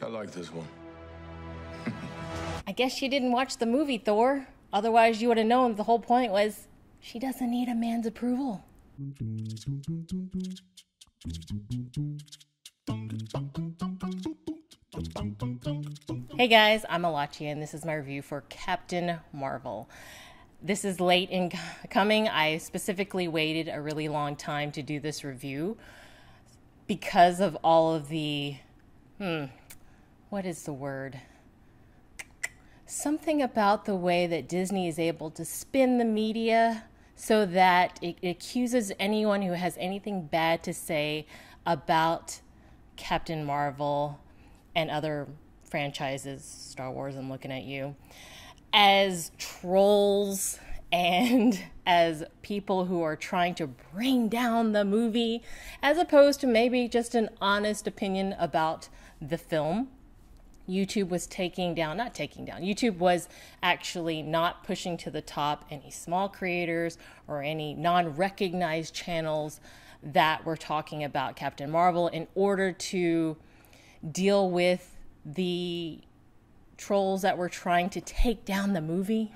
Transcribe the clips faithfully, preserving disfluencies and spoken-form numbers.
I like this one. I guess you didn't watch the movie, Thor. Otherwise, you would have known the whole point was she doesn't need a man's approval. Hey guys, I'm Malachi, and this is my review for Captain Marvel. This is late in coming. I specifically waited a really long time to do this review because of all of the, hmm, what is the word? Something about the way that Disney is able to spin the media so that it accuses anyone who has anything bad to say about Captain Marvel and other franchises, Star Wars, I'm looking at you, as trolls and as people who are trying to bring down the movie, as opposed to maybe just an honest opinion about the film. YouTube was taking down, not taking down, YouTube was actually not pushing to the top any small creators or any non-recognized channels that were talking about Captain Marvel in order to deal with the trolls that were trying to take down the movie.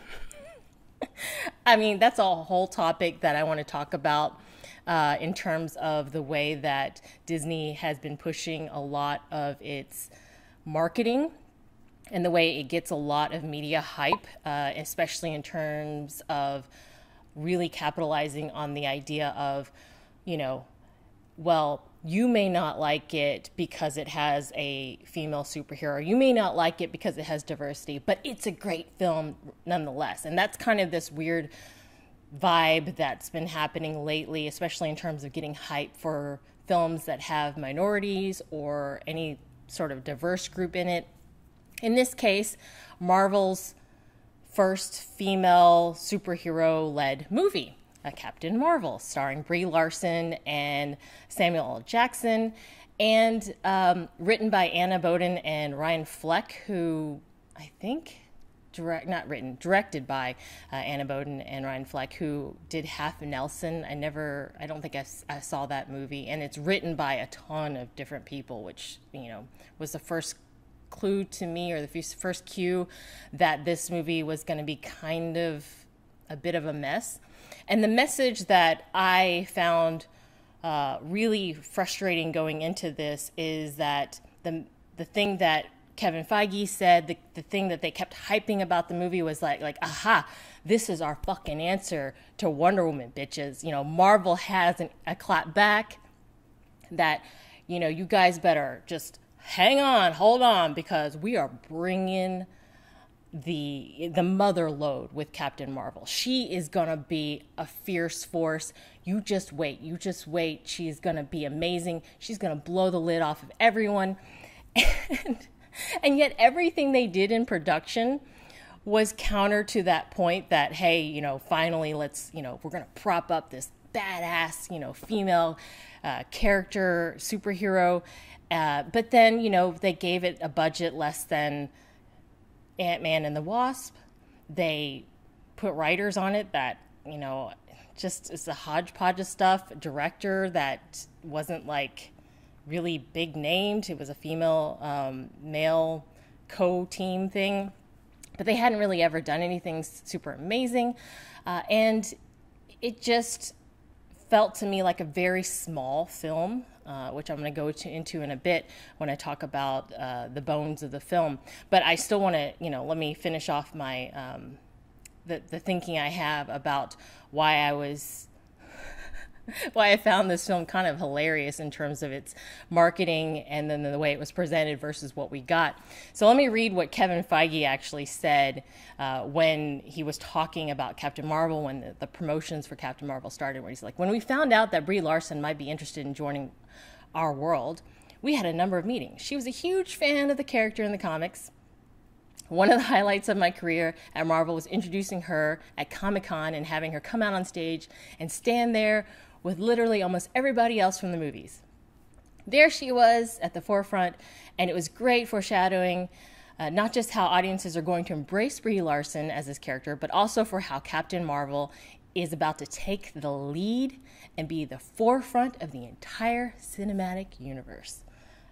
I mean, that's a whole topic that I want to talk about uh, in terms of the way that Disney has been pushing a lot of its marketing and the way it gets a lot of media hype, uh, especially in terms of really capitalizing on the idea of, you know, well, you may not like it because it has a female superhero. You may not like it because it has diversity, but it's a great film nonetheless. And that's kind of this weird vibe that's been happening lately, especially in terms of getting hype for films that have minorities or any sort of diverse group in it. In this case, Marvel's first female superhero-led movie, a Captain Marvel, starring Brie Larson and Samuel L. Jackson, and um, written by Anna Boden and Ryan Fleck, who I think direct, not written, directed by uh, Anna Boden and Ryan Fleck, who did Half Nelson. I never, I don't think I, I saw that movie, and it's written by a ton of different people, which, you know, was the first clue to me, or the first cue that this movie was going to be kind of a bit of a mess. And the message that I found uh, really frustrating going into this is that the the thing that Kevin Feige said, the, the thing that they kept hyping about the movie was like, like, aha, this is our fucking answer to Wonder Woman, bitches. You know, Marvel has an, a clap back that, you know, you guys better just hang on, hold on, because we are bringing the the mother load with Captain Marvel. She is gonna be a fierce force. You just wait. You just wait. She's gonna be amazing. She's gonna blow the lid off of everyone. And, and yet everything they did in production was counter to that point that, hey, you know, finally let's, you know, we're gonna prop up this badass, you know, female uh, character, superhero. Uh, but then, you know, they gave it a budget less than Ant-Man and the Wasp. They put writers on it that, you know, just it's a hodgepodge of stuff. A director that wasn't like really big named. It was a female, um, male co-team thing. But they hadn't really ever done anything super amazing. Uh, and it just felt to me like a very small film. Uh, which I'm going to go to, into in a bit when I talk about uh, the bones of the film. But I still want to, you know, let me finish off my um, the the thinking I have about why I was why I found this film kind of hilarious in terms of its marketing and then the way it was presented versus what we got. So let me read what Kevin Feige actually said uh, when he was talking about Captain Marvel, when the, the promotions for Captain Marvel started, where he's like, when we found out that Brie Larson might be interested in joining our world, we had a number of meetings. She was a huge fan of the character in the comics. One of the highlights of my career at Marvel was introducing her at Comic-Con and having her come out on stage and stand there with literally almost everybody else from the movies. There she was at the forefront, and it was great foreshadowing uh, not just how audiences are going to embrace Brie Larson as this character, but also for how Captain Marvel is about to take the lead and be the forefront of the entire cinematic universe.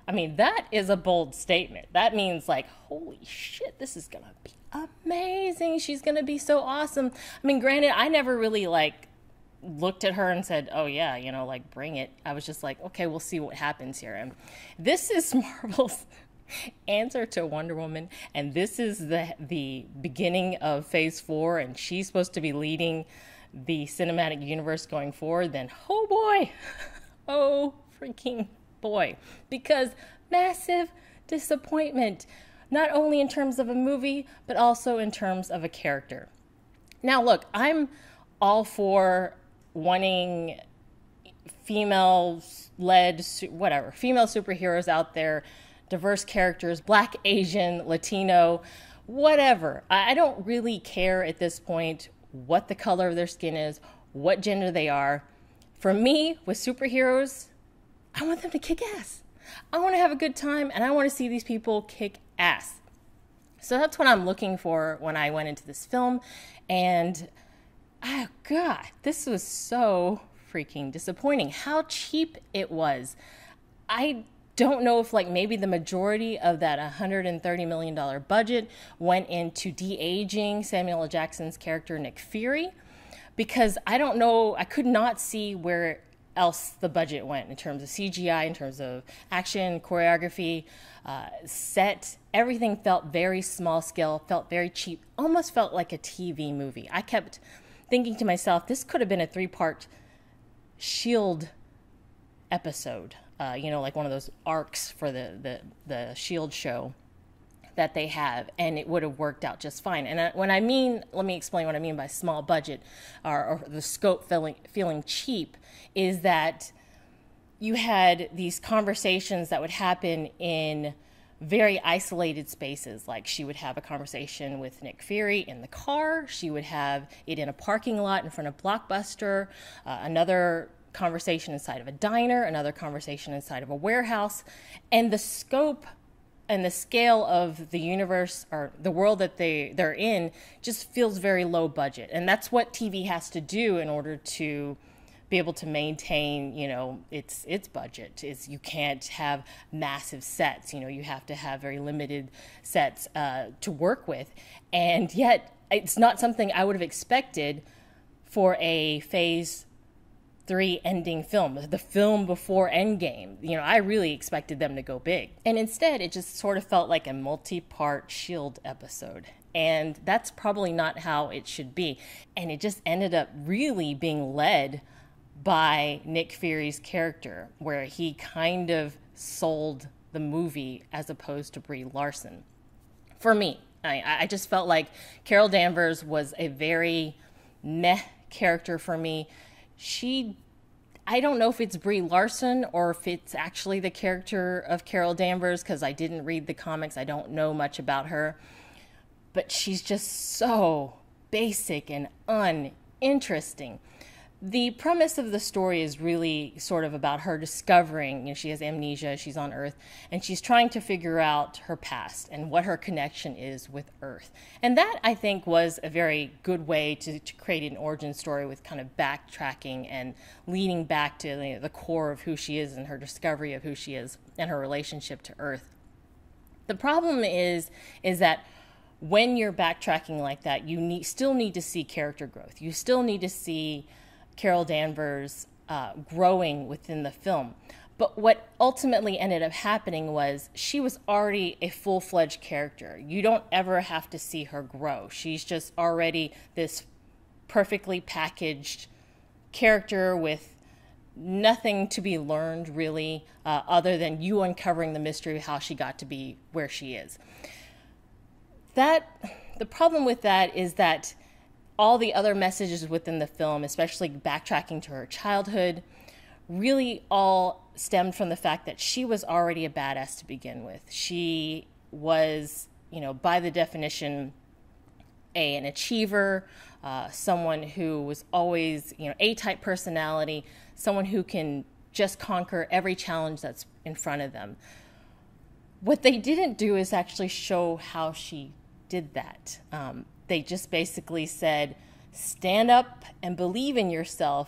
I mean, that is a bold statement. That means like, holy shit, this is going to be amazing. She's going to be so awesome. I mean, granted, I never really like looked at her and said, oh yeah, you know, like bring it. I was just like, okay, we'll see what happens here. And this is Marvel's answer to Wonder Woman. And this is the, the beginning of phase four. And she's supposed to be leading the cinematic universe going forward. Then, oh boy, oh freaking boy, because massive disappointment, not only in terms of a movie, but also in terms of a character. Now, look, I'm all for wanting female-led, whatever, female superheroes out there, diverse characters, Black, Asian, Latino, whatever. I don't really care at this point what the color of their skin is, what gender they are. For me, with superheroes, I want them to kick ass. I want to have a good time, and I want to see these people kick ass. So that's what I'm looking for when I went into this film. And, oh God, this was so freaking disappointing. How cheap it was. I don't know if like maybe the majority of that one hundred thirty million dollars budget went into de-aging Samuel L. Jackson's character Nick Fury, because I don't know, I could not see where else the budget went in terms of C G I, in terms of action, choreography, uh, set. Everything felt very small scale, felt very cheap, almost felt like a T V movie. I kept thinking to myself, this could have been a three-part SHIELD episode, uh, you know, like one of those arcs for the, the, the SHIELD show that they have, and it would have worked out just fine. And I, when I mean, let me explain what I mean by small budget, or, or the scope feeling, feeling cheap, is that you had these conversations that would happen in very isolated spaces. Like she would have a conversation with Nick Fury in the car. She would have it in a parking lot in front of Blockbuster, uh, another conversation inside of a diner, another conversation inside of a warehouse. And the scope and the scale of the universe or the world that they, they're in just feels very low budget. And that's what T V has to do in order to be able to maintain, you know, its its budget. Is you can't have massive sets. You know, you have to have very limited sets uh, to work with. And yet, it's not something I would have expected for a phase three ending film, the film before Endgame. You know, I really expected them to go big. And instead, it just sort of felt like a multi-part SHIELD episode. And that's probably not how it should be. And it just ended up really being led by Nick Fury's character, where he kind of sold the movie as opposed to Brie Larson. For me, I, I just felt like Carol Danvers was a very meh character for me. She, I don't know if it's Brie Larson or if it's actually the character of Carol Danvers, because I didn't read the comics. I don't know much about her. But she's just so basic and uninteresting. The premise of the story is really sort of about her discovering, you know, she has amnesia, she's on Earth, and she's trying to figure out her past and what her connection is with Earth. And that, I think, was a very good way to, to create an origin story with kind of backtracking and leading back to, you know, the core of who she is and her discovery of who she is and her relationship to Earth. The problem is, is that when you're backtracking like that, you need, still need to see character growth. You still need to see Carol Danvers uh, growing within the film. But what ultimately ended up happening was she was already a full-fledged character. You don't ever have to see her grow. She's just already this perfectly packaged character with nothing to be learned, really, uh, other than you uncovering the mystery of how she got to be where she is. That, the problem with that is that all the other messages within the film, especially backtracking to her childhood, really all stemmed from the fact that she was already a badass to begin with. She was, you know, by the definition, a, an achiever, uh, someone who was always, you know, A-type personality, someone who can just conquer every challenge that's in front of them. What they didn't do is actually show how she did that. Um, They just basically said, stand up and believe in yourself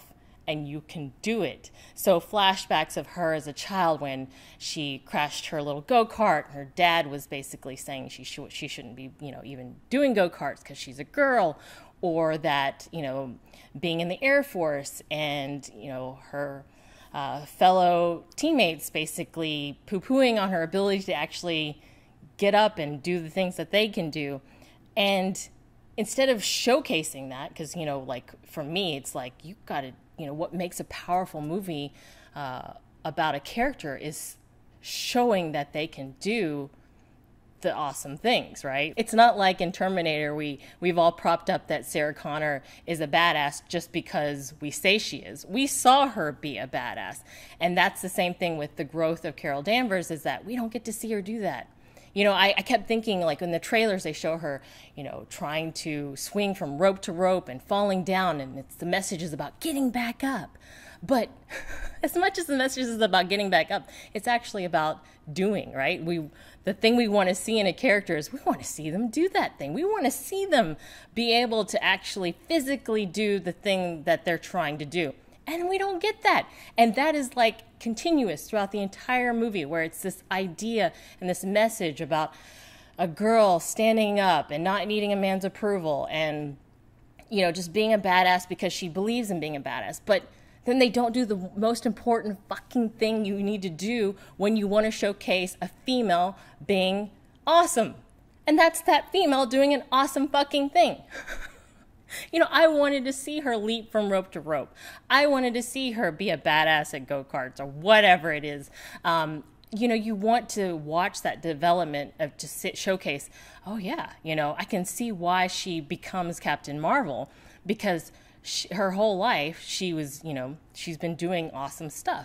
and you can do it. So flashbacks of her as a child when she crashed her little go-kart. Her dad was basically saying she sh- she shouldn't be, you know, even doing go-karts because she's a girl, or that, you know, being in the Air Force and, you know, her uh, fellow teammates basically poo-pooing on her ability to actually get up and do the things that they can do. And instead of showcasing that, because, you know, like for me, it's like you got to, you know, what makes a powerful movie uh, about a character is showing that they can do the awesome things, right? It's not like in Terminator, we, we've all propped up that Sarah Connor is a badass just because we say she is. We saw her be a badass. And that's the same thing with the growth of Carol Danvers, is that we don't get to see her do that. You know, I, I kept thinking, like, in the trailers, they show her, you know, trying to swing from rope to rope and falling down, and it's the message is about getting back up. But as much as the message is about getting back up, it's actually about doing, right? We, the thing we want to see in a character is we want to see them do that thing. We want to see them be able to actually physically do the thing that they're trying to do. And we don't get that. And that is like continuous throughout the entire movie, where it's this idea and this message about a girl standing up and not needing a man's approval and, you know, just being a badass because she believes in being a badass. But then they don't do the most important fucking thing you need to do when you want to showcase a female being awesome. And that's that female doing an awesome fucking thing. You know, I wanted to see her leap from rope to rope. I wanted to see her be a badass at go-karts or whatever it is. Um, you know, you want to watch that development of to sit, showcase, oh yeah, you know, I can see why she becomes Captain Marvel, because she, her whole life she was, you know, she's been doing awesome stuff.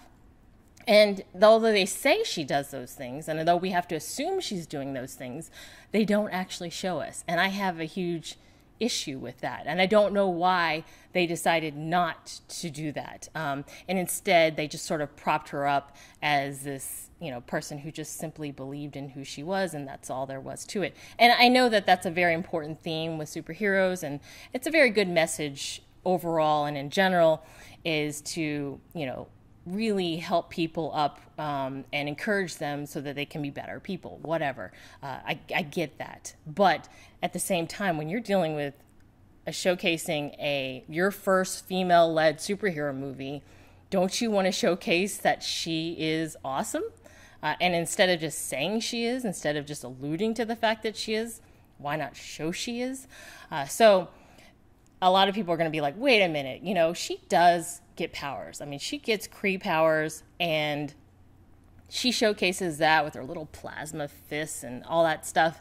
And although they say she does those things, and although we have to assume she's doing those things, they don't actually show us. And I have a huge issue with that. And I don't know why they decided not to do that. Um, and instead, they just sort of propped her up as this, you know, person who just simply believed in who she was, and that's all there was to it. And I know that that's a very important theme with superheroes, and it's a very good message overall and in general, is to, you know, really help people up um, and encourage them so that they can be better people, whatever. Uh, I, I get that. But at the same time, when you're dealing with a showcasing a your first female-led superhero movie, don't you want to showcase that she is awesome? Uh, and instead of just saying she is, instead of just alluding to the fact that she is, why not show she is? Uh, so a lot of people are going to be like, wait a minute, you know, she does get powers. I mean, she gets Kree powers, and she showcases that with her little plasma fists and all that stuff.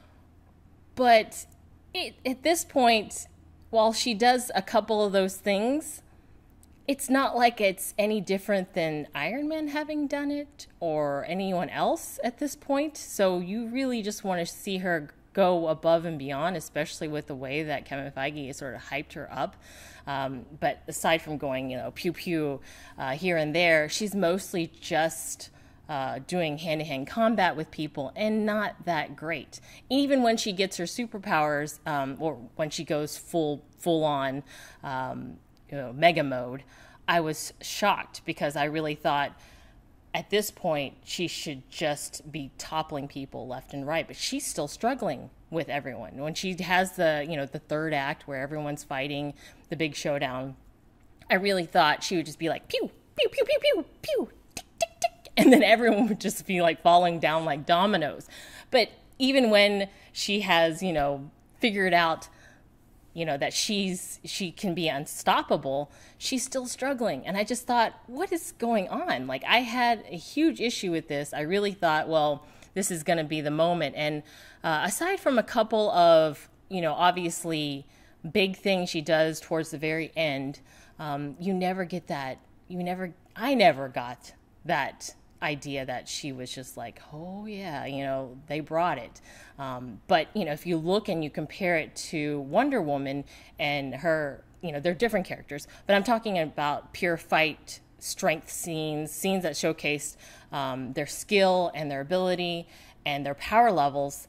But it, at this point, while she does a couple of those things, it's not like it's any different than Iron Man having done it or anyone else at this point. So you really just want to see her go above and beyond, especially with the way that Kevin Feige has sort of hyped her up. Um, but aside from going, you know, pew pew uh, here and there, she's mostly just uh, doing hand-to-hand combat with people, and not that great. Even when she gets her superpowers, um, or when she goes full full on, um, you know, mega mode, I was shocked, because I really thought, at this point, she should just be toppling people left and right, but she's still struggling with everyone. When she has the, you know, the third act where everyone's fighting the big showdown, I really thought she would just be like, pew, pew, pew, pew, pew, pew, tick, tick, tick, and then everyone would just be like falling down like dominoes. But even when she has, you know, figured out, you know, that she's she can be unstoppable, she's still struggling. And I just thought, what is going on? Like, I had a huge issue with this. I really thought, well, this is going to be the moment. And uh, aside from a couple of, you know, obviously big things she does towards the very end, um, you never get that. You never, I never got that idea that she was just like, oh yeah, you know, they brought it. Um, but, you know, if you look and you compare it to Wonder Woman and her, you know, they're different characters, but I'm talking about pure fight, strength scenes, scenes that showcased um, their skill and their ability and their power levels.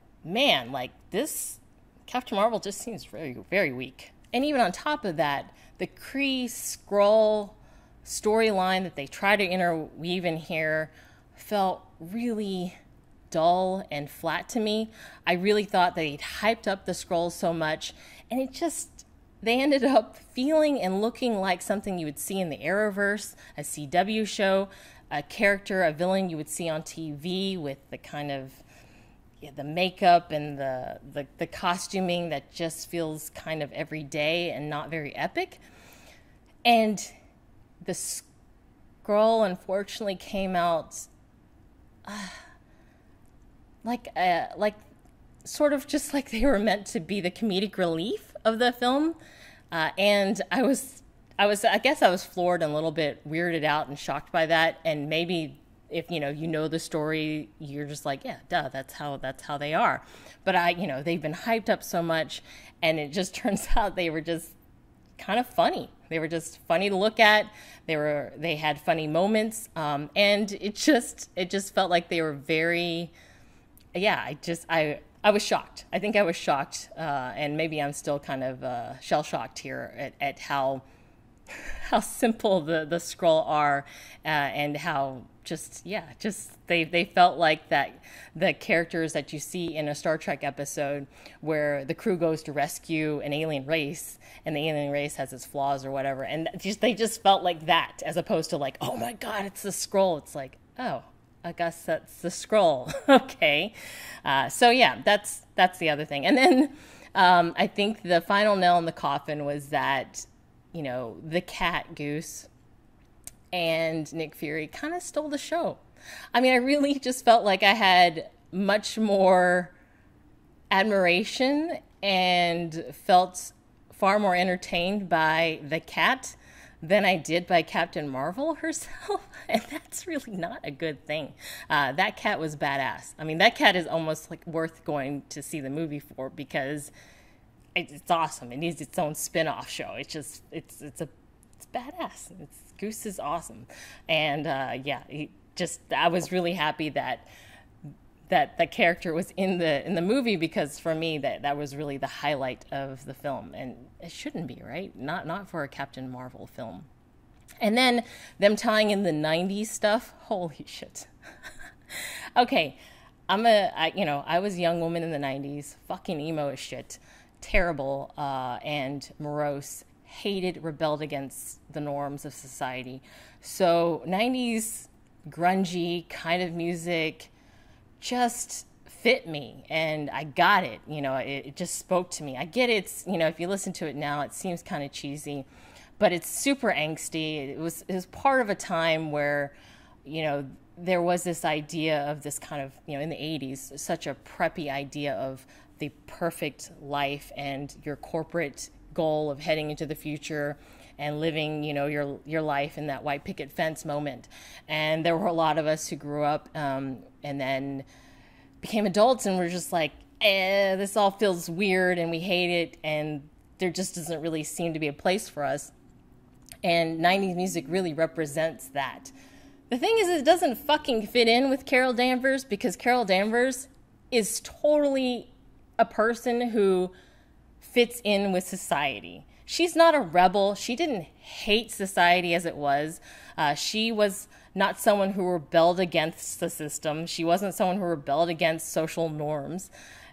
Man, like, this Captain Marvel just seems very, very weak. And even on top of that, the Kree Skrull storyline that they try to interweave in here felt really dull and flat to me. I really thought they'd hyped up the Skrulls so much, and it just, they ended up feeling and looking like something you would see in the Arrowverse, a C W show, a character, a villain you would see on T V with the kind of, yeah, the makeup and the, the, the costuming that just feels kind of everyday and not very epic. And the Skrull unfortunately came out uh, like uh, like sort of just like they were meant to be the comedic relief of the film, uh, and I was I was I guess I was floored and a little bit weirded out and shocked by that. And maybe if you know you know the story, you're just like, yeah, duh, that's how that's how they are. But I you know they've been hyped up so much, and it just turns out they were just kind of funny. They were just funny to look at. They were they had funny moments, um, and it just it just felt like they were very, yeah. I just I I was shocked. I think I was shocked, uh, and maybe I'm still kind of uh, shell shocked here at, at how how simple the the Skrull are, uh, and how just yeah just they they felt like that the characters that you see in a Star Trek episode where the crew goes to rescue an alien race and the alien race has its flaws or whatever, and just they just felt like that, as opposed to like, oh my god, it's the Skrull. It's like, oh, I guess that's the Skrull. Okay, uh, so yeah, that's that's the other thing. And then um, I think the final nail in the coffin was that, you know, the cat Goose and Nick Fury kind of stole the show. I mean, I really just felt like I had much more admiration and felt far more entertained by the cat than I did by Captain Marvel herself. And that's really not a good thing. Uh, that cat was badass. I mean, that cat is almost like worth going to see the movie for, because it's awesome. It needs its own spin-off show. It's just, it's, it's a, it's badass. It's, Goose is awesome. And, uh, yeah, he just, I was really happy that, that the character was in the, in the movie, because for me, that, that was really the highlight of the film. And it shouldn't be, right? Not, not for a Captain Marvel film. And then them tying in the nineties stuff. Holy shit. Okay. I'm a, I, you know, I was a young woman in the nineties, fucking emo as shit. Terrible uh, and morose, hated, rebelled against the norms of society. So nineties grungy kind of music just fit me, and I got it. You know, it, it just spoke to me. I get it's, you know, if you listen to it now, it seems kind of cheesy, but it's super angsty. It was, it was part of a time where, you know, there was this idea of this kind of, you know, in the eighties, such a preppy idea of the perfect life and your corporate goal of heading into the future and living, you know, your your life in that white picket fence moment. And there were a lot of us who grew up um, and then became adults and were just like, eh, this all feels weird and we hate it, and there just doesn't really seem to be a place for us. And nineties music really represents that. The thing is, it doesn't fucking fit in with Carol Danvers, because Carol Danvers is totally a person who fits in with society. She's not a rebel. She didn't hate society as it was. Uh, she was not someone who rebelled against the system. She wasn't someone who rebelled against social norms.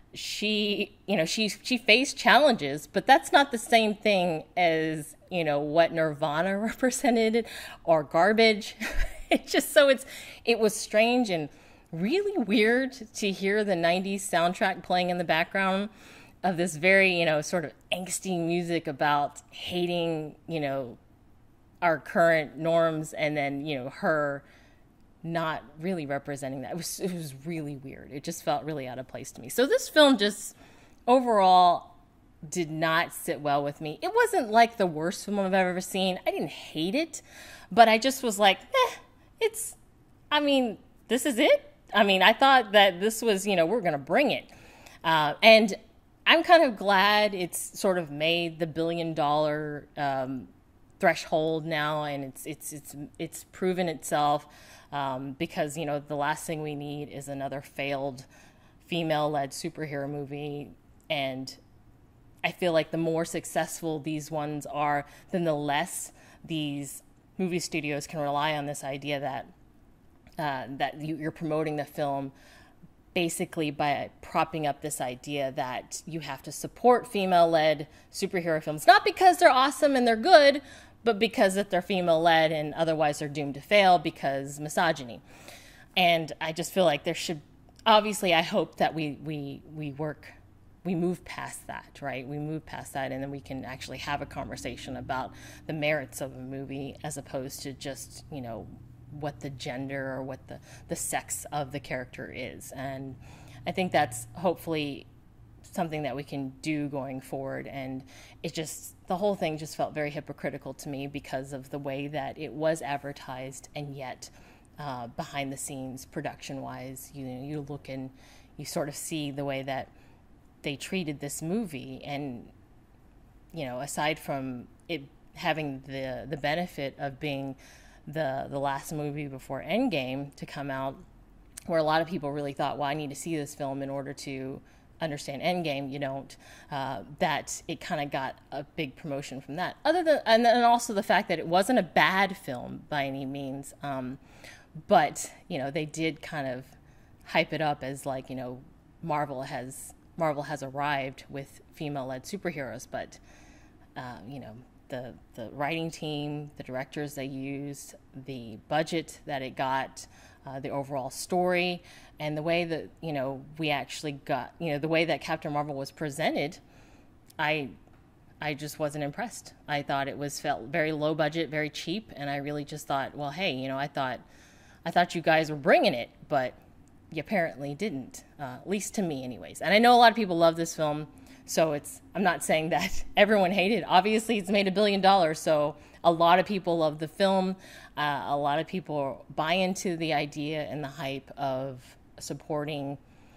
She, you know, she she faced challenges, but that's not the same thing as, you know, what Nirvana represented or Garbage. It just, so it's, it was strange and really weird to hear the nineties soundtrack playing in the background of this very, you know, sort of angsty music about hating, you know, our current norms, and then, you know, her not really representing that. It was, it was really weird. It just felt really out of place to me. So this film just overall did not sit well with me. It wasn't like the worst film I've ever seen. I didn't hate it, but I just was like, eh, it's, I mean, this is it? I mean, I thought that this was, you know, we're going to bring it. Uh, and I'm kind of glad it's sort of made the billion dollar um, threshold now, and it's it's it's it's proven itself, um, because, you know, the last thing we need is another failed female-led superhero movie. And I feel like the more successful these ones are, then the less these movie studios can rely on this idea that uh, that you, you're promoting the film basically by propping up this idea that you have to support female-led superhero films, not because they're awesome and they're good, but because that they're female-led and otherwise they're doomed to fail because misogyny. And I just feel like there should, obviously, I hope that we we we work. We move past that, right? We move past that, and then we can actually have a conversation about the merits of a movie as opposed to just, you know, what the gender or what the, the sex of the character is. And I think that's hopefully something that we can do going forward. And it just, the whole thing just felt very hypocritical to me because of the way that it was advertised, and yet uh, behind the scenes, production-wise, you know, you look and you sort of see the way that they treated this movie, and you know, aside from it having the the benefit of being the the last movie before Endgame to come out, where a lot of people really thought, well, I need to see this film in order to understand Endgame. You don't. Uh, that it kind of got a big promotion from that. Other than, and then also the fact that it wasn't a bad film by any means, um, but you know, they did kind of hype it up as like, you know, Marvel has. Marvel has arrived with female-led superheroes, but uh, you know, the the writing team, the directors they used, the budget that it got, uh, the overall story, and the way that, you know, we actually got, you know, the way that Captain Marvel was presented, I I just wasn't impressed. I thought it was felt very low budget, very cheap, and I really just thought, well, hey, you know, I thought I thought you guys were bringing it, but you apparently didn't, uh, at least to me anyways. And I know a lot of people love this film, so it's, I'm not saying that everyone hated it. Obviously, it's made a billion dollars, so a lot of people love the film. Uh, a lot of people buy into the idea and the hype of supporting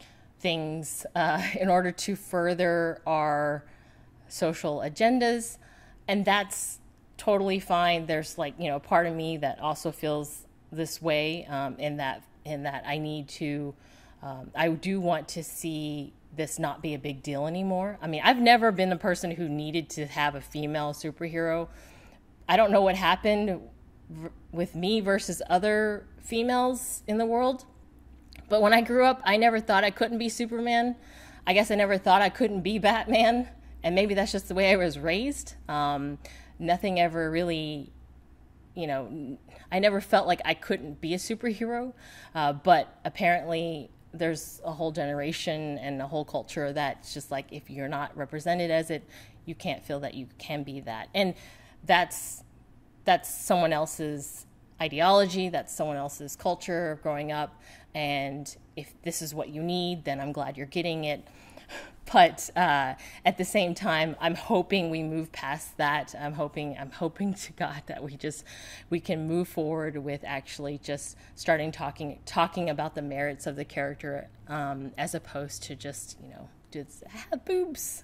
things uh, in order to further our social agendas, and that's totally fine. There's like, you know, part of me that also feels this way, um, in that in that I need to, um, I do want to see this not be a big deal anymore. I mean, I've never been the person who needed to have a female superhero. I don't know what happened v- with me versus other females in the world, but when I grew up, I never thought I couldn't be Superman. I guess I never thought I couldn't be Batman, and maybe that's just the way I was raised. Um, nothing ever really, you know, I never felt like I couldn't be a superhero, uh, but apparently there's a whole generation and a whole culture that's just like, if you're not represented as it, you can't feel that you can be that. And that's that's someone else's ideology, that's someone else's culture growing up, and if this is what you need, then I'm glad you're getting it. But uh, at the same time, I'm hoping we move past that. I'm hoping, I'm hoping to God that we just, we can move forward with actually just starting talking, talking about the merits of the character, um, as opposed to just, you know, just have boobs.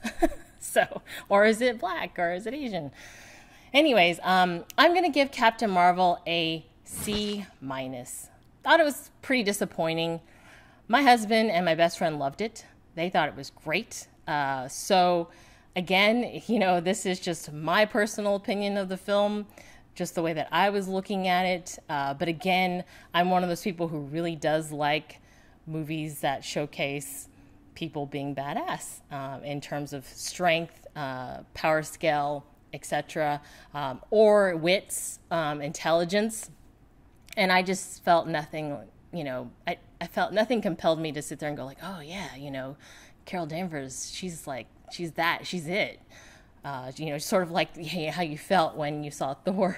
So, or is it black, or is it Asian? Anyways, um, I'm gonna give Captain Marvel a C minus. Thought it was pretty disappointing. My husband and my best friend loved it. They thought it was great. Uh, so again, you know, this is just my personal opinion of the film, just the way that I was looking at it. Uh, but again, I'm one of those people who really does like movies that showcase people being badass, um, in terms of strength, uh, power scale, et cetera, um, or wits, um, intelligence. And I just felt nothing, you know, I, I felt nothing compelled me to sit there and go like, oh yeah, you know, Carol Danvers, she's like, she's that, she's it. Uh, you know, sort of like how you felt when you saw Thor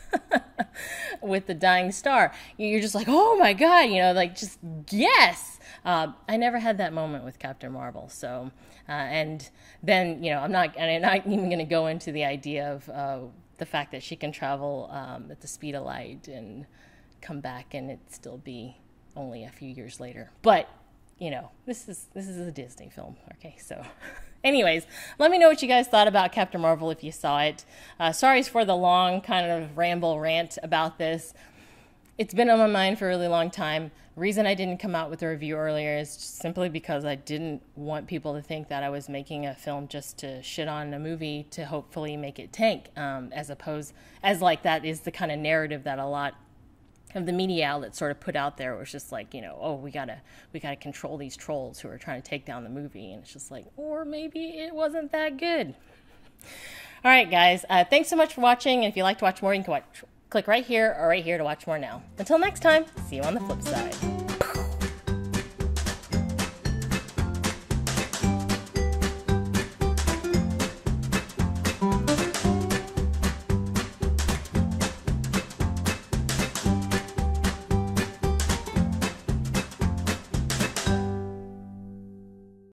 with the dying star. You're just like, oh my God, you know, like just, yes. Uh, I never had that moment with Captain Marvel. So, uh, and then, you know, I'm not, and I'm not even going to go into the idea of uh, the fact that she can travel um, at the speed of light and come back and it still be only a few years later. But, you know, this is this is a Disney film. Okay, so anyways, let me know what you guys thought about Captain Marvel if you saw it. Uh, sorry for the long kind of ramble rant about this. It's been on my mind for a really long time. The reason I didn't come out with a review earlier is just simply because I didn't want people to think that I was making a film just to shit on a movie to hopefully make it tank, um, as opposed, as like that is the kind of narrative that a lot of the media outlets sort of put out there. It was just like, you know, oh, we gotta we gotta control these trolls who are trying to take down the movie, and it's just like, or maybe it wasn't that good. All right, guys, uh, thanks so much for watching, and if you'd like to watch more, you can watch, click right here or right here to watch more now. Until next time, see you on the flip side.